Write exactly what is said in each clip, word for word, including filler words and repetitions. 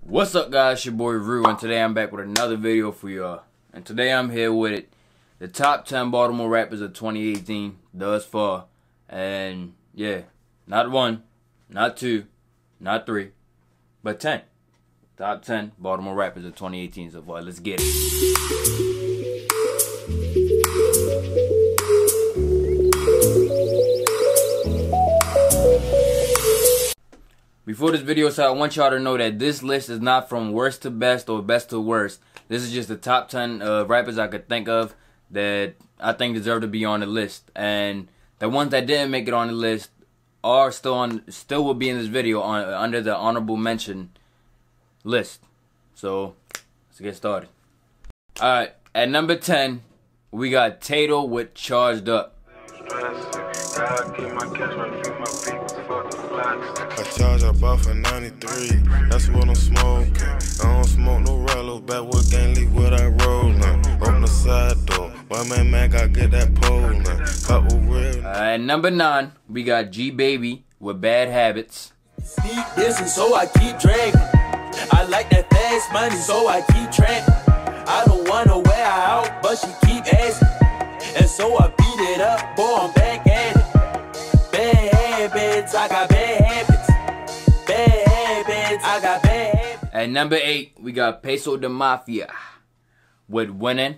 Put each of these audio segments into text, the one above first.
What's up, guys? It's your boy Rew, and today I'm back with another video for y'all. And today I'm here with it, the top ten Baltimore rappers of twenty eighteen thus far. And yeah, not one, not two, not three, but ten. Top ten Baltimore rappers of twenty eighteen so far. Let's get it. Before this video starts, I want y'all to know that this list is not from worst to best or best to worst. This is just the top ten uh, rappers I could think of that I think deserve to be on the list. And the ones that didn't make it on the list are still on, still will be in this video on under the honorable mention list. So let's get started. All right, at number ten, we got Tato with Charged Up. I charge a bar for ninety-three, that's what I'm smoking. I don't smoke no Rello, backwood gang leak what I rollin'. Open the side door, my man Mac, I get that polling. Couple real. Uh, at number nine, we got G Baby with Bad Habits. Sneak this and so I keep dragging. I like that fast money, so I keep trapping. I don't wanna wear her out, but she keep asking. And so I beat it up, boy, I'm back at it. Bad habits, I got bad habits. Bad habits, I got bad habits. At number eight, we got Peso de Mafia with Winning.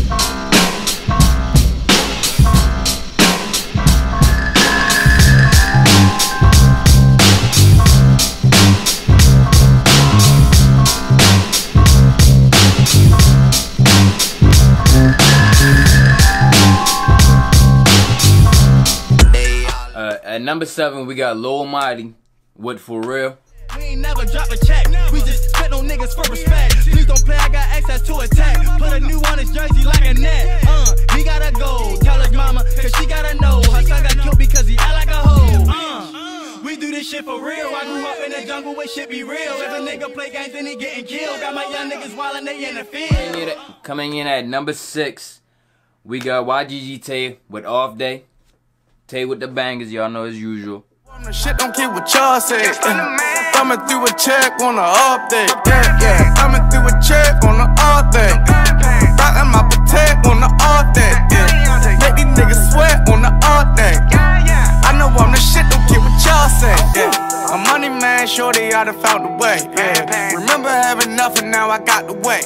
At number seven, we got Lil Mighty with For Real. We ain't never drop a check. We just spit on niggas for respect. Please don't play, I got access to attack. Put a new on his jersey like a net. Uh, he gotta go. Tell his mama, cause she gotta know. Her son got killed because he act like a hoe. Uh, we do this shit for real. I grew up in the jungle where shit be real. If a nigga play games, then he getting killed. Got my young niggas wildin', they in the field. Coming in at number six, we got Y G G Tay with Off Day. Tay with the bangers, y'all know as usual. Shit don't care what y'all say. Thumbing through a check on the update. Yeah, yeah. Thumbing through a check on the update. Rockin' my protect on the update. Yeah. Make these niggas sweat on the update. I know I'm the shit, don't care what y'all say. Yeah. I'm money man, shorty, I done found the way. Yeah. Remember having nothing, now I got the way.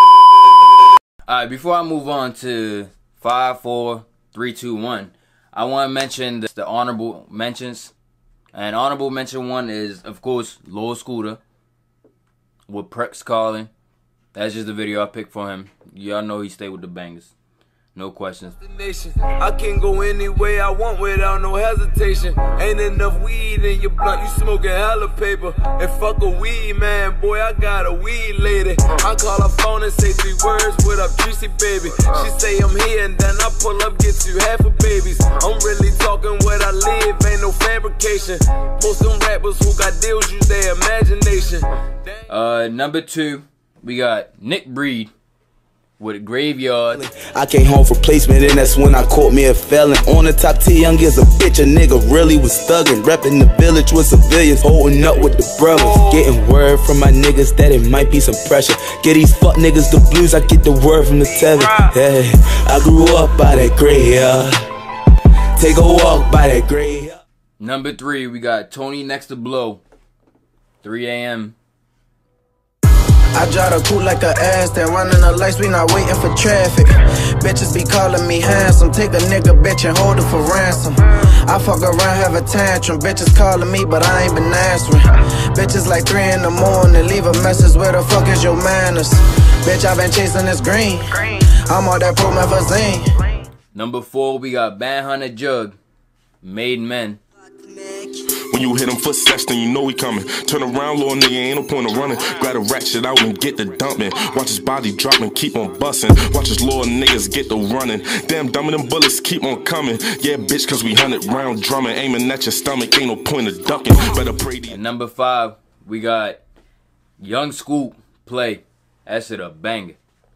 Alright, before I move on to five, four, three, two, one. I want to mention the, the honorable mentions. And honorable mention one is, of course, Lil Skola with Prex Calling. That's just the video I picked for him. Y'all know he stayed with the bangers. No questions. I can go any way I want without no hesitation. Ain't enough weed in your blunt, you smoking hella paper. And fuck a weed man, boy, I got a weed lady. I call her phone and say three words, what up, juicy baby. She say I'm here and then I pull up, get you half a babies. I'm really talking what I live, ain't no fabrication. Most them rappers who got deals use their imagination. Uh, number two, we got Nick Breed with Graveyard. I came home for placement and that's when I caught me a felon. On the top T, young as a bitch, a nigga really was thuggin'. Reppin' the village with civilians, holding up with the brothers. Getting word from my niggas that it might be some pressure. Get these fuck niggas the blues, I get the word from the tether. Hey, I grew up by that graveyard. Take a walk by that graveyard. Number three, we got Tony Next to Blow, three A M I drive the coupe like a ass, then running the lights, we not waiting for traffic. Bitches be calling me handsome, take a nigga bitch and hold it for ransom. I fuck around, have a tantrum, bitches calling me, but I ain't been answering. Bitches like three in the morning, leave a message, where the fuck is your manners? Bitch, I been chasing this green, I'm all that promethazine. Number four, we got Bandhunta Jug, Made Men. When you hit him footsteps, then you know we coming. Turn around, little nigga, ain't no point of running. Grab a ratchet out and get the dumping. Watch his body drop and keep on busting. Watch his little niggas get the running. Damn, dumb them bullets keep on coming. Yeah, bitch, cause we hundred round drumming. Aiming at your stomach, ain't no point of ducking. Better pray to. And number five, we got Young Scoop Play. That's it, a banger.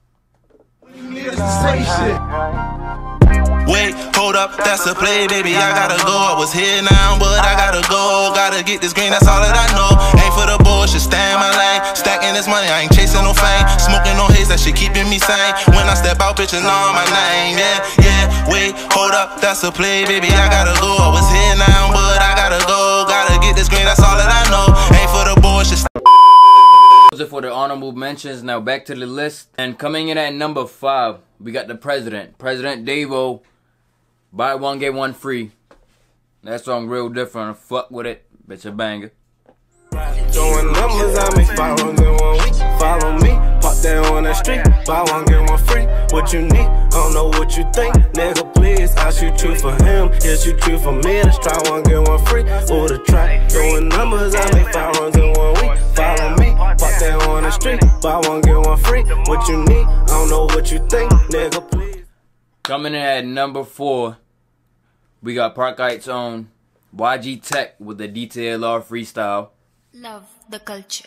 Wait, hold up, that's a play, baby, I gotta go. I was here now, but I gotta go. Gotta get this green, that's all that I know. Ain't for the bullshit, stay in my lane. Stack stacking this money, I ain't chasing no fame. Smoking no haze, that shit keeping me sane. When I step out, bitches know my name. Yeah, yeah, wait, hold up, that's a play, baby, I gotta go. I was here now, but I gotta go. Gotta get this green, that's all that I know. Ain't for the bullshit. Those are for the honorable mentions. Now back to the list. And coming in at number five, we got the president. President Davo. Buy one, get one free. That song real different. Fuck with it. Bitch a banger. Doing numbers, I make five runs in one week. Follow me, pop that on the street. Buy one, get one free. What you need? I don't know what you think. Nigga, please, I shoot you for him. Yeah, shoot you for me. Let's try one, get one free. Or the track. Doing numbers, I make five runs in one week. Follow me, pop that on the street. Buy one, get one free. What you need? I don't know what you think. Nigga, please. Coming in at number four, we got Park Heights' own Y G Tech with the D T L R freestyle. Love the culture.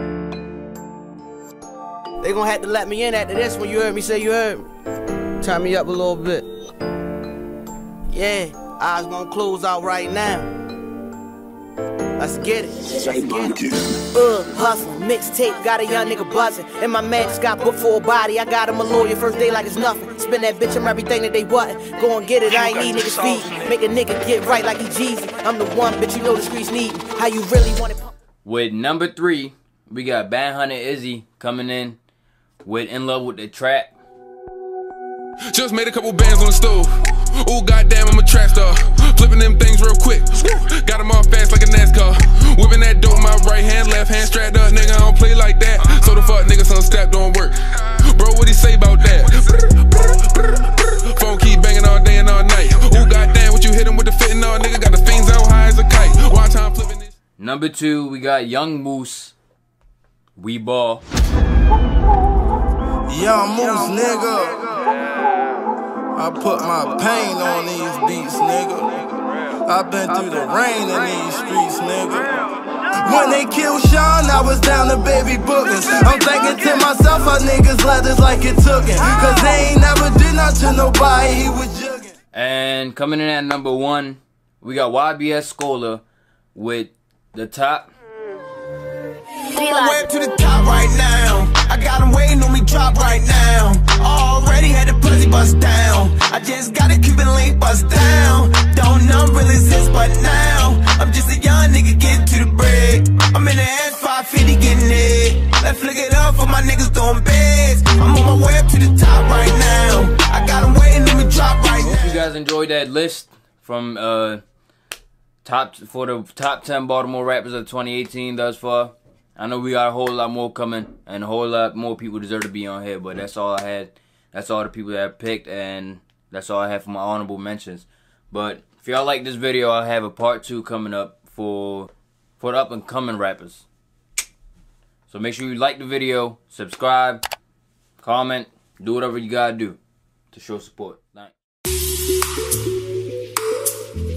They gonna have to let me in after this when you heard me say you heard me. Turn me up a little bit. Yeah, eyes gonna close out right now. Let's get it. Let's get it. Uh, hustle, mixtape, got a young nigga buzzing. And my man just got booked for a body. I got him a lawyer first day like it's nothing. Spin that bitch on everything that they wasn't. Go and get it, I ain't need niggas feed. Make a nigga get right like he Jeezy. I'm the one, bitch, you know the streets need me. How you really want it? With number three, we got Bandhunta Izzy coming in with In Love with the Trap. Just made a couple bands on the stove. Ooh, goddamn, I'm a trap star. Flipping them things real quick. Got them all fast like a NASCAR. Whipping that dope, my right hand, left hand strapped up. Nigga, I don't play like that. So the fuck nigga, some step don't work. Bro, what he say about that? Phone keep banging all day and all night. Ooh, goddamn, what you hit him with the fitting all? Nigga got the fiends out high as a kite. Watch how I'm flipping this. Number two, we got Young Moose. We Ball. Young Moose, nigga. I put my pain on these beats, nigga. I've been through the rain in these streets, nigga. When they killed Sean, I was down to baby bookings. I'm thinking to myself, how niggas letters like it tookin'. Cause they ain't never did nothing to nobody, he was jugging. And coming in at number one, we got Y B S Skola with The Top. Way up to the top right now. I got him waiting on me drop right now. Already had the pussy bust down. I just got a Cuban link bust down. Don't know really exist, but now I'm just a young nigga getting to the bread. I'm in the S five fifty getting it. Let's flick it up for my niggas doing beds. I'm on my way up to the top right now. I got him waiting on me drop right now. Hope you guys enjoyed that list from uh top for the top ten Baltimore rappers of twenty eighteen thus far. I know we got a whole lot more coming, and a whole lot more people deserve to be on here, but that's all I had. That's all the people that I picked, and that's all I have for my honorable mentions. But if y'all like this video, I'll have a part two coming up for for the up and coming rappers. So make sure you like the video, subscribe, comment, do whatever you gotta do to show support. Thanks.